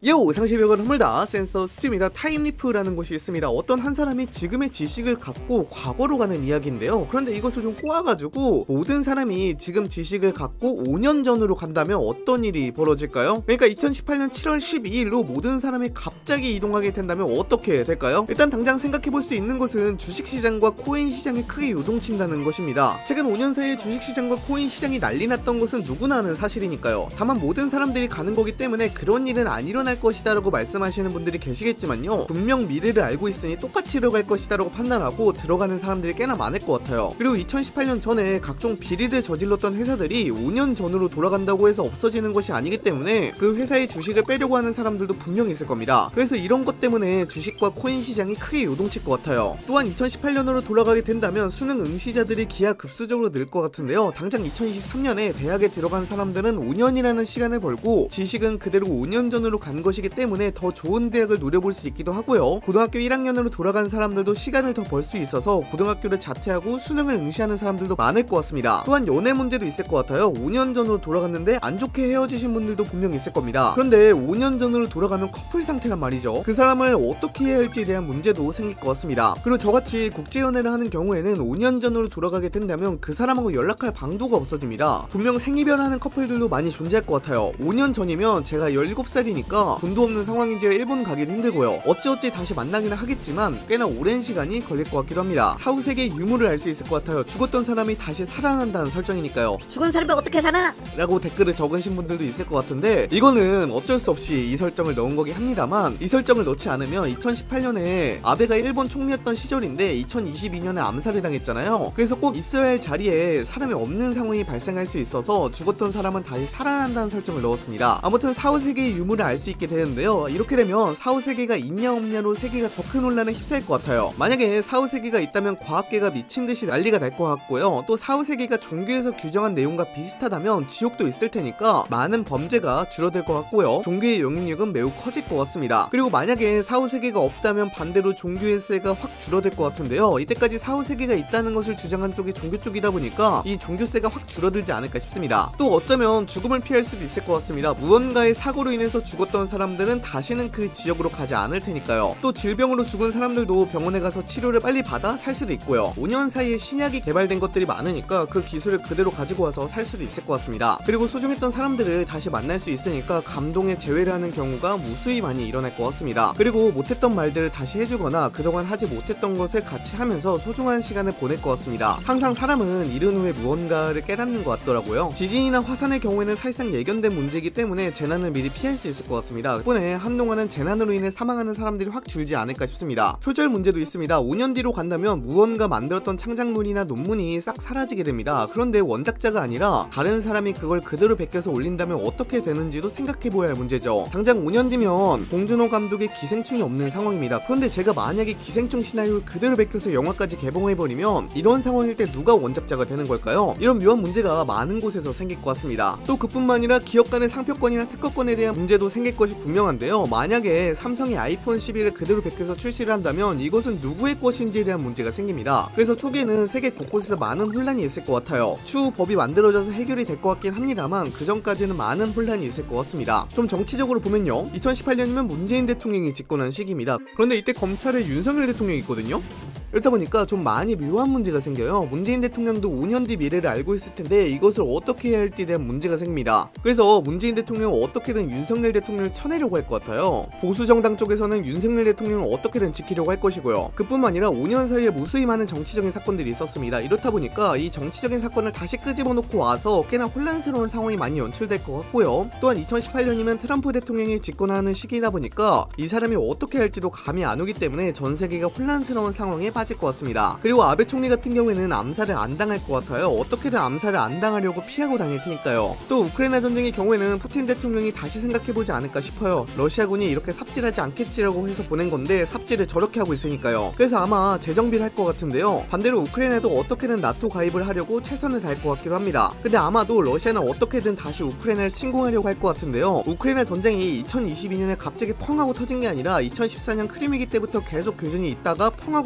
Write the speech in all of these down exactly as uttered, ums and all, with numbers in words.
요! 상시벽은 허물다 센서 스튜입니다. 타임리프라는 곳이 있습니다. 어떤 한 사람이 지금의 지식을 갖고 과거로 가는 이야기인데요. 그런데 이것을 좀 꼬아가지고 모든 사람이 지금 지식을 갖고 오 년 전으로 간다면 어떤 일이 벌어질까요? 그러니까 이천십팔 년 칠월 십이일로 모든 사람이 갑자기 이동하게 된다면 어떻게 될까요? 일단 당장 생각해볼 수 있는 것은 주식시장과 코인 시장이 크게 요동친다는 것입니다. 최근 오 년 사이에 주식시장과 코인 시장이 난리 났던 것은 누구나 아는 사실이니까요. 다만 모든 사람들이 가는 거기 때문에 그런 일은 안 일어날 것이다 라고 말씀하시는 분들이 계시겠지만요, 분명 미래를 알고 있으니 똑같이 일어갈 것이다 라고 판단하고 들어가는 사람들이 꽤나 많을 것 같아요. 그리고 이천십팔 년 전에 각종 비리를 저질렀던 회사들이 오 년 전으로 돌아간다고 해서 없어지는 것이 아니기 때문에 그 회사의 주식을 빼려고 하는 사람들도 분명히 있을 겁니다. 그래서 이런 것 때문에 주식과 코인 시장이 크게 요동칠 것 같아요. 또한 이천십팔 년으로 돌아가게 된다면 수능 응시자들이 기하급수적으로 늘 것 같은데요, 당장 이천이십삼 년에 대학에 들어간 사람들은 오 년이라는 시간을 벌고 지식은 그대로 오 년 전으로 간 것이기 때문에 더 좋은 대학을 노려볼 수 있기도 하고요, 고등학교 일 학년으로 돌아간 사람들도 시간을 더 벌 수 있어서 고등학교를 자퇴하고 수능을 응시하는 사람들도 많을 것 같습니다. 또한 연애 문제도 있을 것 같아요. 오 년 전으로 돌아갔는데 안 좋게 헤어지신 분들도 분명 있을 겁니다. 그런데 오 년 전으로 돌아가면 커플 상태란 말이죠. 그 사람을 어떻게 해야 할지에 대한 문제도 생길 것 같습니다. 그리고 저같이 국제연애를 하는 경우에는 오 년 전으로 돌아가게 된다면 그 사람하고 연락할 방도가 없어집니다. 분명 생이별하는 커플들도 많이 존재할 것 같아요. 오 년 전이면 제가 열일곱 살이니까 돈도 없는 상황인지라 일본 가기도 힘들고요, 어찌어찌 다시 만나기는 하겠지만 꽤나 오랜 시간이 걸릴 것 같기도 합니다. 사후세계의 유무를 알 수 있을 것 같아요. 죽었던 사람이 다시 살아난다는 설정이니까요. 죽은 사람이 어떻게 살아나? 라고 댓글을 적으신 분들도 있을 것 같은데, 이거는 어쩔 수 없이 이 설정을 넣은 거긴 합니다만, 이 설정을 넣지 않으면 이천십팔 년에 아베가 일본 총리였던 시절인데 이천이십이 년에 암살을 당했잖아요. 그래서 꼭 있어야 할 자리에 사람이 없는 상황이 발생할 수 있어서 죽었던 사람은 다시 살아난다는 설정을 넣었습니다. 아무튼 사후세계의 유무를 알 수 있게 되는데요, 이렇게 되면 사후세계가 있냐 없냐로 세계가 더 큰 혼란에 휩싸일 것 같아요. 만약에 사후세계가 있다면 과학계가 미친듯이 난리가 날 것 같고요, 또 사후세계가 종교에서 규정한 내용과 비슷하다면 지옥도 있을 테니까 많은 범죄가 줄어들 것 같고요, 종교의 영향력은 매우 커질 것 같습니다. 그리고 만약에 사후세계가 없다면 반대로 종교의 세가 확 줄어들 것 같은데요, 이때까지 사후세계가 있다는 것을 주장한 쪽이 종교 쪽이다 보니까 이 종교세가 확 줄어들지 않을까 싶습니다. 또 어쩌면 죽음을 피할 수도 있을 것 같습니다. 무언가의 사고로 인해서 죽었던 사람들은 다시는 그 지역으로 가지 않을 테니까요. 또 질병으로 죽은 사람들도 병원에 가서 치료를 빨리 받아 살 수도 있고요, 오 년 사이에 신약이 개발된 것들이 많으니까 그 기술을 그대로 가지고 와서 살 수도 있을 것 같습니다. 그리고 소중했던 사람들을 다시 만날 수 있으니까 감동의 재회를 하는 경우가 무수히 많이 일어날 것 같습니다. 그리고 못했던 말들을 다시 해주거나 그동안 하지 못했던 것을 같이 하면서 소중한 시간을 보낼 것 같습니다. 항상 사람은 이른 후에 무언가를 깨닫는 것 같더라고요. 지진이나 화산의 경우에는 사실상 예견된 문제이기 때문에 재난을 미리 피할 수 있을 것 같습니다. 덕분에 한동안은 재난으로 인해 사망하는 사람들이 확 줄지 않을까 싶습니다. 표절 문제도 있습니다. 오 년 뒤로 간다면 무언가 만들었던 창작물이나 논문이 싹 사라지게 됩니다. 그런데 원작자가 아니라 다른 사람이 그걸 그대로 베껴서 올린다면 어떻게 되는지도 생각해보아야 할 문제죠. 당장 오 년 뒤면 봉준호 감독의 기생충이 없는 상황입니다. 그런데 제가 만약에 기생충 시나리오를 그대로 베껴서 영화까지 개봉해버리면 이런 상황일 때 누가 원작자가 되는 걸까요? 이런 묘한 문제가 많은 곳에서 생길 것 같습니다. 또 그뿐만 아니라 기업 간의 상표권이나 특허권에 대한 문제도 생길 것이 분명한데요, 만약에 삼성이 아이폰 십일을 그대로 베껴서 출시를 한다면 이것은 누구의 것인지에 대한 문제가 생깁니다. 그래서 초기에는 세계 곳곳에서 많은 혼란이 있을 것 같아요. 추후 법이 만들어져서 해결이 될 것 같긴 합니다만 그 전까지는 많은 혼란이 있을 것 같습니다. 좀 정치적으로 보면요, 이천십팔 년이면 문재인 대통령이 집권한 시기입니다. 그런데 이때 검찰에 윤석열 대통령이 있거든요. 그렇다 보니까 좀 많이 묘한 문제가 생겨요. 문재인 대통령도 오 년 뒤 미래를 알고 있을 텐데 이것을 어떻게 해야 할지에 대한 문제가 생깁니다. 그래서 문재인 대통령은 어떻게든 윤석열 대통령을 쳐내려고 할 것 같아요. 보수정당 쪽에서는 윤석열 대통령을 어떻게든 지키려고 할 것이고요. 그뿐만 아니라 오 년 사이에 무수히 많은 정치적인 사건들이 있었습니다. 이렇다 보니까 이 정치적인 사건을 다시 끄집어 놓고 와서 꽤나 혼란스러운 상황이 많이 연출될 것 같고요. 또한 이천십팔 년이면 트럼프 대통령이 집권하는 시기이다 보니까 이 사람이 어떻게 할지도 감이 안 오기 때문에 전 세계가 혼란스러운 상황에 빠질 것 같습니다. 그리고 아베 총리 같은 경우에는 암살을 안 당할 것 같아요. 어떻게든 암살을 안 당하려고 피하고 다닐 테니까요. 또 우크라이나 전쟁의 경우에는 푸틴 대통령이 다시 생각해보지 않을까 싶어요. 러시아군이 이렇게 삽질하지 않겠지라고 해서 보낸 건데 삽질을 저렇게 하고 있으니까요. 그래서 아마 재정비를 할 것 같은데요, 반대로 우크라이나도 어떻게든 나토 가입을 하려고 최선을 다할 것 같기도 합니다. 근데 아마도 러시아는 어떻게든 다시 우크라이나를 침공하려고 할 것 같은데요, 우크라이나 전쟁이 이천이십이 년에 갑자기 펑 하고 터진 게 아니라 이천십사 년 크림위기 때부터 계속 교전이 있다가 펑 하고 터진 거라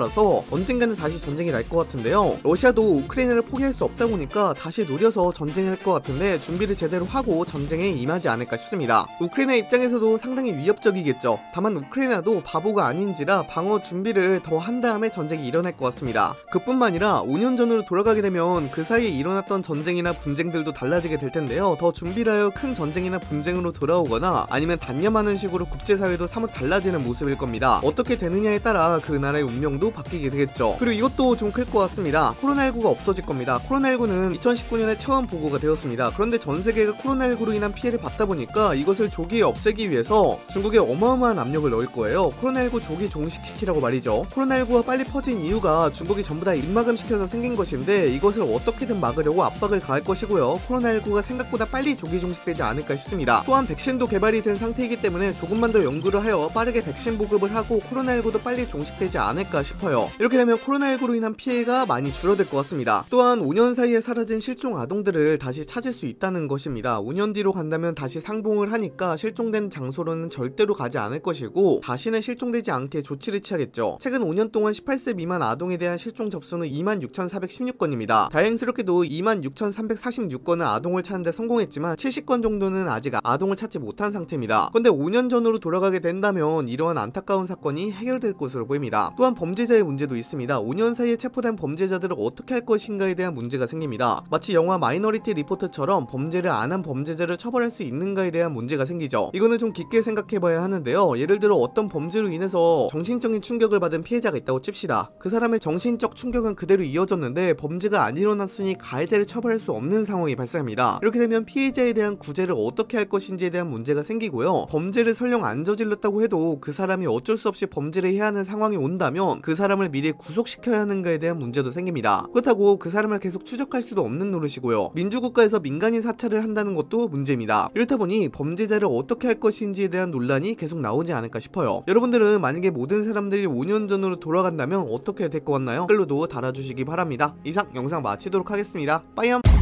나라라서 언젠가는 다시 전쟁이 날 것 같은데요. 러시아도 우크라이나를 포기할 수 없다 보니까 다시 노려서 전쟁할 것 같은데 준비를 제대로 하고 전쟁에 임하지 않을까 싶습니다. 우크라이나 입장에서도 상당히 위협적이겠죠. 다만 우크라이나도 바보가 아닌지라 방어 준비를 더 한 다음에 전쟁이 일어날 것 같습니다. 그뿐만 아니라 오 년 전으로 돌아가게 되면 그 사이에 일어났던 전쟁이나 분쟁들도 달라지게 될 텐데요. 더 준비를 하여 큰 전쟁이나 분쟁으로 돌아오거나 아니면 단념하는 식으로 국제사회도 사뭇 달라지는 모습일 겁니다. 어떻게 되느냐에 따라 그 나라의 운명도 바뀌게 되겠죠. 그리고 이것도 좀 클 것 같습니다. 코로나십구가 없어질 겁니다. 코로나십구는 이천십구 년에 처음 보고가 되었습니다. 그런데 전 세계가 코로나십구로 인한 피해를 받다 보니까 이것을 조기에 없애기 위해서 중국에 어마어마한 압력을 넣을 거예요. 코로나십구 조기 종식시키라고 말이죠. 코로나십구가 빨리 퍼진 이유가 중국이 전부 다 입막음시켜서 생긴 것인데 이것을 어떻게든 막으려고 압박을 가할 것이고요. 코로나십구가 생각보다 빨리 조기 종식되지 않을까 싶습니다. 또한 백신도 개발이 된 상태이기 때문에 조금만 더 연구를 하여 빠르게 백신 보급을 하고 코로나십구도 빨리 종식되지 않을까 싶어요. 이렇게 되면 코로나십구로 인한 피해가 많이 줄어들 것 같습니다. 또한 오 년 사이에 사라진 실종 아동들을 다시 찾을 수 있다는 것입니다. 오 년 뒤로 간다면 다시 상봉을 하니까 실종된 장소로는 절대로 가지 않을 것이고 다시는 실종되지 않게 조치를 취하겠죠. 최근 오 년 동안 십팔 세 미만 아동에 대한 실종 접수는 이만 육천사백십육 건입니다. 다행스럽게도 이만 육천삼백사십육 건은 아동을 찾는데 성공했지만 칠십 건 정도는 아직 아동을 찾지 못한 상태입니다. 근데 오 년 전으로 돌아가게 된다면 이러한 안타까운 사건이 해결될 것으로 보입니다. 또한 범죄자의 문제도 있습니다. 오 년 사이에 체포된 범죄자들을 어떻게 할 것인가에 대한 문제가 생깁니다. 마치 영화 마이너리티 리포트처럼 범죄를 안 한 범죄자를 처벌할 수 있는가에 대한 문제가 생기죠. 이거는 좀 깊게 생각해봐야 하는데요. 예를 들어 어떤 범죄로 인해서 정신적인 충격을 받은 피해자가 있다고 칩시다. 그 사람의 정신적 충격은 그대로 이어졌는데 범죄가 안 일어났으니 가해자를 처벌할 수 없는 상황이 발생합니다. 이렇게 되면 피해자에 대한 구제를 어떻게 할 것인지에 대한 문제가 생기고요. 범죄를 설령 안 저질렀다고 해도 그 사람이 어쩔 수 없이 범죄를 해야 하는 상황이 온다면 그 사람을 미리 구속시켜야 하는가에 대한 문제도 생깁니다. 그렇다고 그 사람을 계속 추적할 수도 없는 노릇이고요. 민주국가에서 민간인 사찰을 한다는 것도 문제입니다. 이렇다 보니 범죄자를 어떻게 할 것인지에 대한 논란이 계속 나오지 않을까 싶어요. 여러분들은 만약에 모든 사람들이 오 년 전으로 돌아간다면 어떻게 될 것 같나요? 댓글로도 달아주시기 바랍니다. 이상 영상 마치도록 하겠습니다. 빠이염.